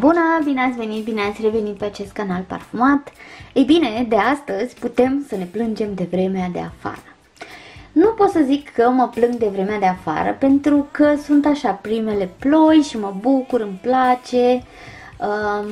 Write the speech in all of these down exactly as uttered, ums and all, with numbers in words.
Bună, bine ați venit, bine ați revenit pe acest canal parfumat. Ei bine, de astăzi putem să ne plângem de vremea de afară. Nu pot să zic că mă plâng de vremea de afară, pentru că sunt așa primele ploi și mă bucur, îmi place. Um,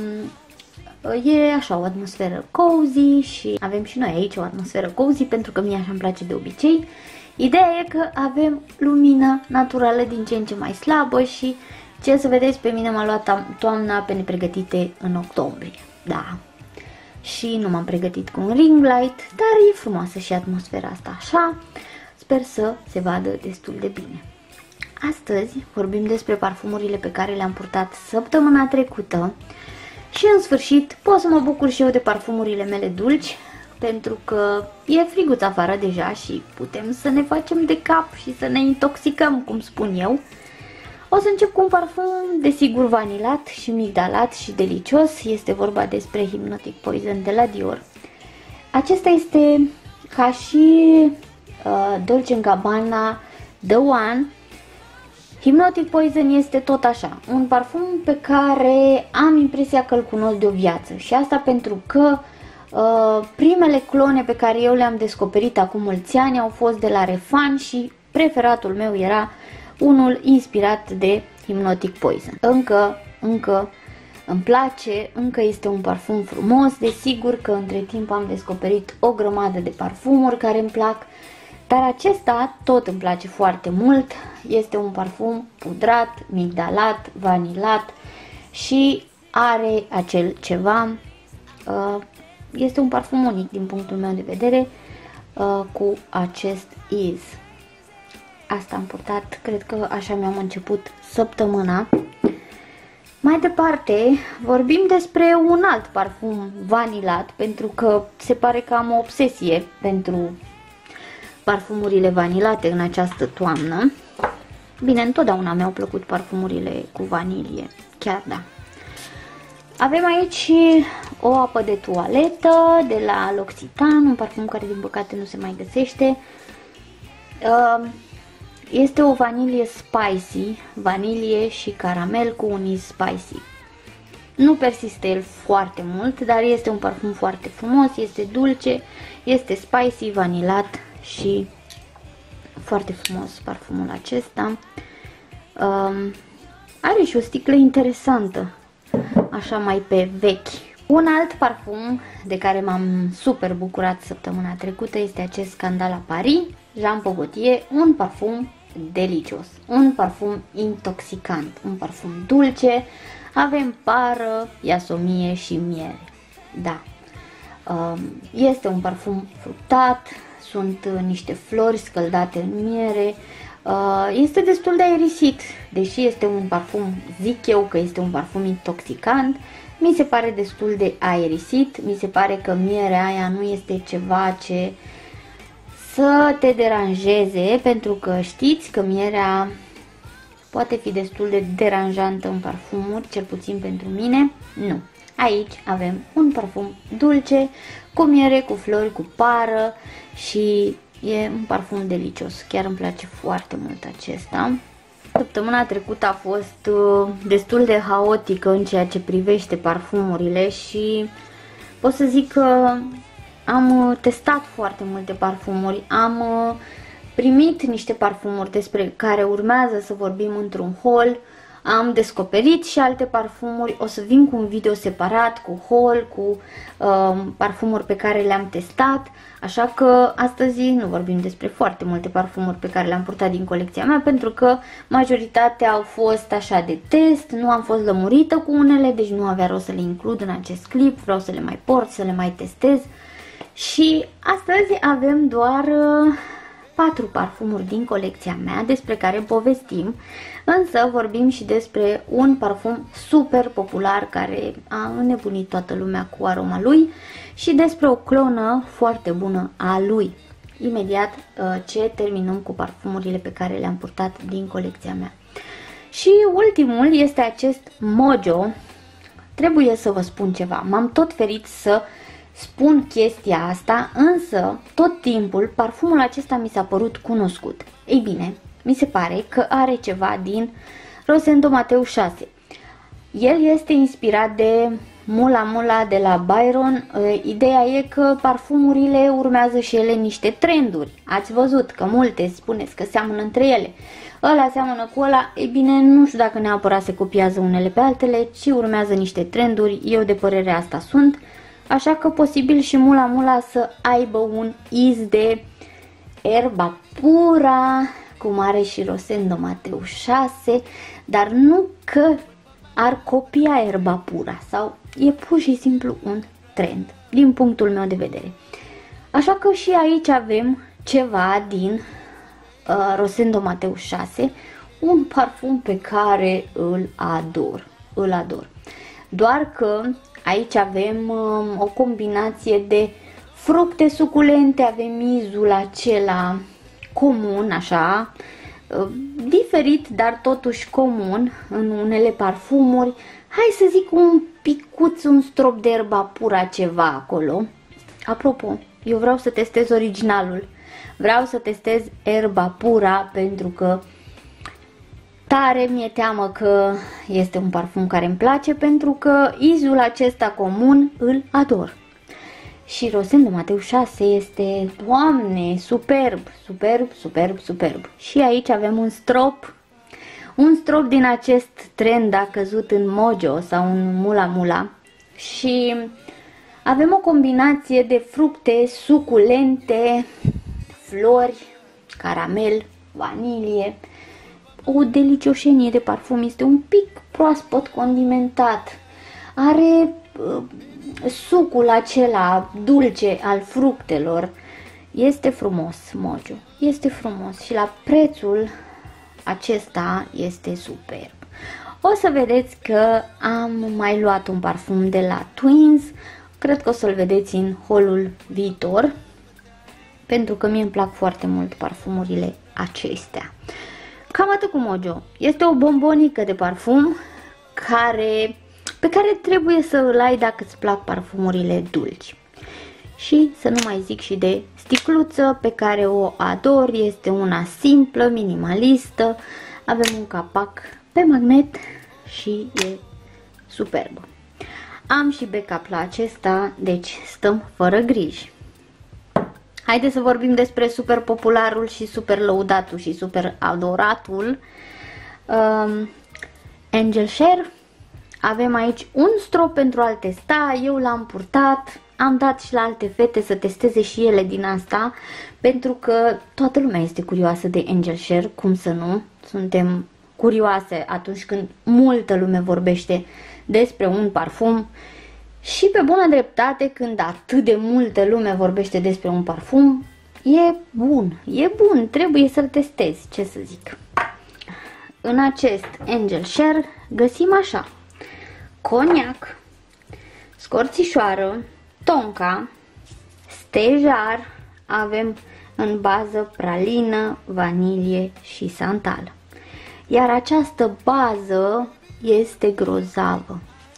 e așa o atmosferă cozy și avem și noi aici o atmosferă cozy, pentru că mie așa îmi place de obicei. Ideea e că avem lumină naturală din ce în ce mai slabă și ce să vedeți, pe mine m-a luat toamna pe nepregătite în octombrie, da. Și nu m-am pregătit cu un ring light, dar e frumoasă și atmosfera asta așa. Sper să se vadă destul de bine. Astăzi vorbim despre parfumurile pe care le-am purtat săptămâna trecută și în sfârșit pot să mă bucur și eu de parfumurile mele dulci, pentru că e friguț afară deja și putem să ne facem de cap și să ne intoxicăm, cum spun eu. O să încep cu un parfum, desigur, vanilat și migdalat și delicios. Este vorba despre Hypnotic Poison de la Dior. Acesta este ca și uh, Dolce and Gabbana The One. Hypnotic Poison este tot așa, un parfum pe care am impresia că îl cunosc de o viață. Și asta pentru că uh, primele clone pe care eu le-am descoperit acum mulți ani au fost de la Refan și preferatul meu era unul inspirat de Hypnotic Poison. Încă, încă îmi place, încă este un parfum frumos. Desigur că între timp am descoperit o grămadă de parfumuri care îmi plac, dar acesta tot îmi place foarte mult. Este un parfum pudrat, migdalat, vanilat și are acel ceva. Este un parfum unic din punctul meu de vedere cu acest iz. Asta am purtat, cred că așa mi-am început săptămâna. Mai departe, vorbim despre un alt parfum vanilat, pentru că se pare că am o obsesie pentru parfumurile vanilate în această toamnă. Bine, întotdeauna mi-au plăcut parfumurile cu vanilie, chiar da. Avem aici o apă de toaletă de la L'Occitane, un parfum care din păcate nu se mai găsește. Uh, Este o vanilie spicy, vanilie și caramel cu un iz spicy. Nu persistă el foarte mult, dar este un parfum foarte frumos, este dulce, este spicy, vanilat și foarte frumos parfumul acesta. Um, are și o sticlă interesantă, așa mai pe vechi. Un alt parfum de care m-am super bucurat săptămâna trecută este acest Scandala Paris Jean Paul Gaultier, un parfum delicios, un parfum intoxicant, un parfum dulce. Avem pară, iasomie și miere. Da, este un parfum fructat, sunt niște flori scăldate în miere. Este destul de aerisit, deși este un parfum, zic eu că este un parfum intoxicant, mi se pare destul de aerisit. Mi se pare că mierea aia nu este ceva ce să te deranjeze, pentru că știți că mierea poate fi destul de deranjantă în parfumuri, cel puțin pentru mine. Nu. Aici avem un parfum dulce, cu miere, cu flori, cu pară și e un parfum delicios. Chiar îmi place foarte mult acesta. Săptămâna trecută a fost destul de haotică în ceea ce privește parfumurile și pot să zic că am testat foarte multe parfumuri, am primit niște parfumuri despre care urmează să vorbim într-un haul, am descoperit și alte parfumuri, o să vin cu un video separat, cu haul, cu uh, parfumuri pe care le-am testat, așa că astăzi nu vorbim despre foarte multe parfumuri pe care le-am purtat din colecția mea, pentru că majoritatea au fost așa de test, nu am fost lămurită cu unele, deci nu avea rost să le includ în acest clip, vreau să le mai port, să le mai testez. Și astăzi avem doar uh, patru parfumuri din colecția mea despre care povestim, însă vorbim și despre un parfum super popular care a înnebunit toată lumea cu aroma lui și despre o clonă foarte bună a lui, imediat uh, ce terminăm cu parfumurile pe care le-am purtat din colecția mea. Și ultimul este acest Mojo. Trebuie să vă spun ceva, m-am tot ferit să spun chestia asta, însă tot timpul parfumul acesta mi s-a părut cunoscut. Ei bine, mi se pare că are ceva din Rosendo Mateu șase. El este inspirat de Mula Mula de la Byron. Ideea e că parfumurile urmează și ele niște trenduri. Ați văzut că multe spuneți că seamănă între ele. Ăla seamănă cu ăla. Ei bine, nu știu dacă neapărat se copiază unele pe altele, ci urmează niște trenduri. Eu de părerea asta sunt. Așa că posibil și Mula Mula să aibă un iz de Erba Pura, cum are și Rosendo Mateu șase, dar nu că ar copia Erba Pura, sau e pur și simplu un trend, din punctul meu de vedere. Așa că și aici avem ceva din uh, Rosendo Mateu șase, un parfum pe care îl ador, îl ador. Doar că aici avem uh, o combinație de fructe suculente, avem izul acela comun, așa, diferit, dar totuși comun în unele parfumuri. Hai să zic un picuț, un strop de Erba Pura, ceva acolo. Apropo, eu vreau să testez originalul. Vreau să testez Erba Pura pentru că tare mi-e teamă că este un parfum care îmi place, pentru că izul acesta comun îl ador. Și Rosendo Mateu șase este, Doamne, superb, superb, superb, superb. Și aici avem un strop, un strop din acest trend a căzut în Mojo sau în Mula Mula. Și avem o combinație de fructe suculente, flori, caramel, vanilie. O delicioșenie de parfum, este un pic proaspăt condimentat. Are uh, sucul acela dulce al fructelor. Este frumos Mojo, este frumos și la prețul acesta este superb. O să vedeți că am mai luat un parfum de la Twins, cred că o să-l vedeți în haul viitor, pentru că mie îmi plac foarte mult parfumurile acestea. Cam atât cu Mojo. Este o bombonică de parfum care, pe care trebuie să îl ai dacă îți plac parfumurile dulci. Și să nu mai zic și de sticluță pe care o ador, este una simplă, minimalistă, avem un capac pe magnet și e superbă. Am și backup la acesta, deci stăm fără griji. Haideți să vorbim despre super popularul și super lăudatul și super adoratul um, Angel Share. Avem aici un strop pentru a-l testa, eu l-am purtat, am dat și la alte fete să testeze și ele din asta, pentru că toată lumea este curioasă de Angel Share, cum să nu? Suntem curioase atunci când multă lume vorbește despre un parfum. Și pe bună dreptate, când atât de multă lume vorbește despre un parfum, e bun, e bun, trebuie să-l testezi, ce să zic. În acest Angel Share găsim așa: coniac, scorțișoară, tonka, stejar, avem în bază pralină, vanilie și santal. Iar această bază este grozavă.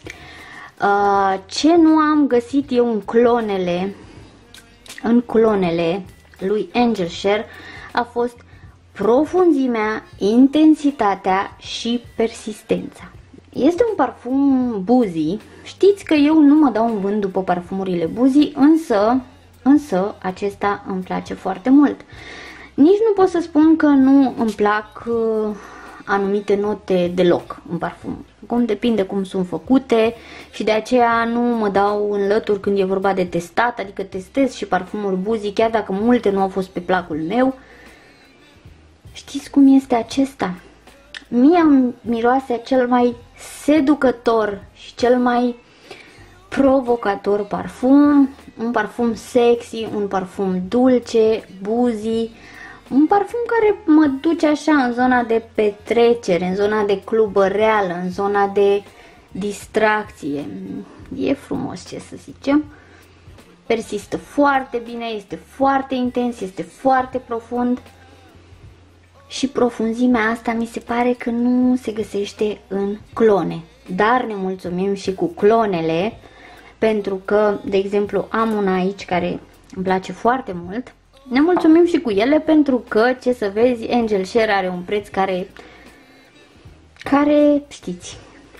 Ce nu am găsit eu în clonele, în clonele lui Angel Share a fost profunzimea, intensitatea și persistența. Este un parfum boozy. Știți că eu nu mă dau în vânt după parfumurile boozy, însă, însă acesta îmi place foarte mult. Nici nu pot să spun că nu îmi plac uh, anumite note deloc în parfum. Cum depinde cum sunt făcute și de aceea nu mă dau în lături când e vorba de testat, adică testez și parfumuri boozy, chiar dacă multe nu au fost pe placul meu. Știți cum este acesta? Mie îmi miroase cel mai seducător și cel mai provocator parfum, un parfum sexy, un parfum dulce, boozy, un parfum care mă duce așa în zona de petrecere, în zona de clubăreală, în zona de distracție. E frumos, ce să zicem. Persistă foarte bine, este foarte intens, este foarte profund. Și profunzimea asta mi se pare că nu se găsește în clone. Dar ne mulțumim și cu clonele, pentru că, de exemplu, am una aici care îmi place foarte mult. Ne mulțumim și cu ele pentru că, ce să vezi, Angel Share are un preț care, care știți,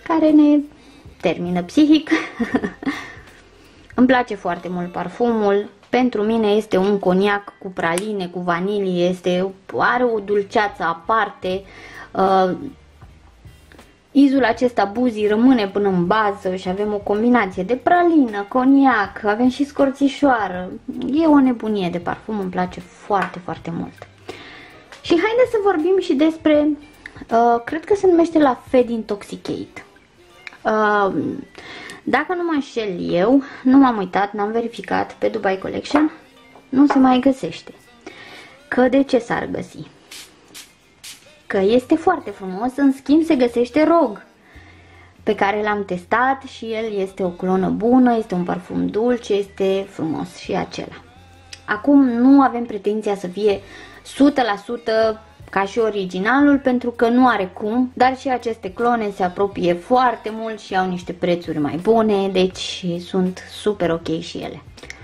care ne termină psihic. Îmi place foarte mult parfumul. Pentru mine este un coniac cu praline, cu vanilie, este, are o dulceață aparte. Uh, izul acesta Boozy rămâne până în bază și avem o combinație de pralină, coniac, avem și scorțișoară. E o nebunie de parfum, îmi place foarte, foarte mult. Și haideți să vorbim și despre, uh, cred că se numește la Fed Intoxicate. Uh, Dacă nu mă înșel eu, nu m-am uitat, n-am verificat pe Dubai Collection, nu se mai găsește. Că de ce s-ar găsi? Că este foarte frumos, în schimb se găsește Rogue, pe care l-am testat și el este o clonă bună, este un parfum dulce, este frumos și acela. Acum nu avem pretenția să fie o sută la sută ca și originalul, pentru că nu are cum, dar și aceste clone se apropie foarte mult și au niște prețuri mai bune, deci sunt super ok și ele.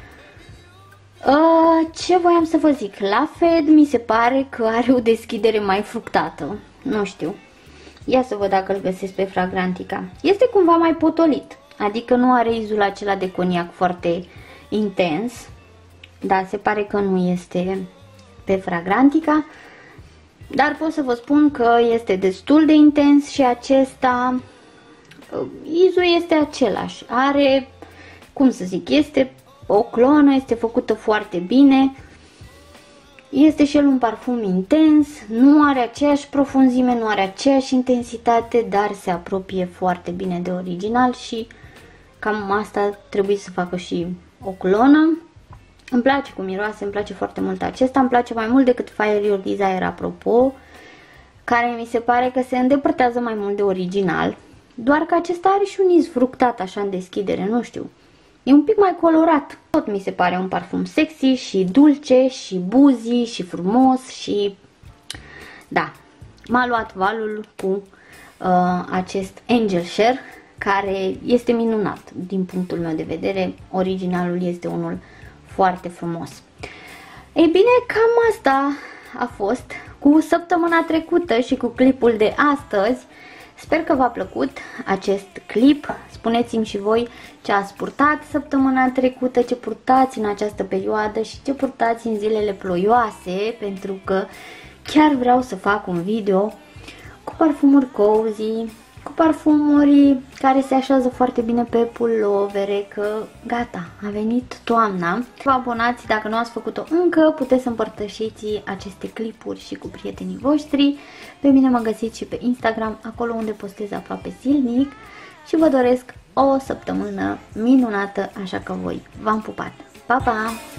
Uh, ce voiam să vă zic? La Fed mi se pare că are o deschidere mai fructată, nu știu. Ia să văd dacă îl găsesc pe Fragrantica. Este cumva mai potolit, adică nu are izul acela de coniac foarte intens. Da, se pare că nu este pe Fragrantica. Dar pot să vă spun că este destul de intens și acesta, izul este același, are, cum să zic, este o clonă, este făcută foarte bine, este și el un parfum intens, nu are aceeași profunzime, nu are aceeași intensitate, dar se apropie foarte bine de original și cam asta trebuie să facă și o clonă. Îmi place cum miroase, îmi place foarte mult acesta, îmi place mai mult decât Fire Your Desire, apropo, care mi se pare că se îndepărtează mai mult de original, doar că acesta are și un iz fructat așa în deschidere, nu știu, e un pic mai colorat. Tot mi se pare un parfum sexy și dulce și boozy și frumos și da, m-a luat valul cu uh, acest Angel Share, care este minunat din punctul meu de vedere, originalul este unul foarte frumos. Ei bine, cam asta a fost cu săptămâna trecută și cu clipul de astăzi. Sper că v-a plăcut acest clip. Spuneți-mi și voi ce ați purtat săptămâna trecută, ce purtați în această perioadă și ce purtați în zilele ploioase, pentru că chiar vreau să fac un video cu parfumuri cozy, cu parfumuri care se așează foarte bine pe pulovere, că gata, a venit toamna. Vă abonați dacă nu ați făcut-o încă, puteți să împărtășiți aceste clipuri și cu prietenii voștri. Pe mine mă găsiți și pe Instagram, acolo unde postez aproape zilnic și vă doresc o săptămână minunată, așa că voi v-am pupat. Pa, pa!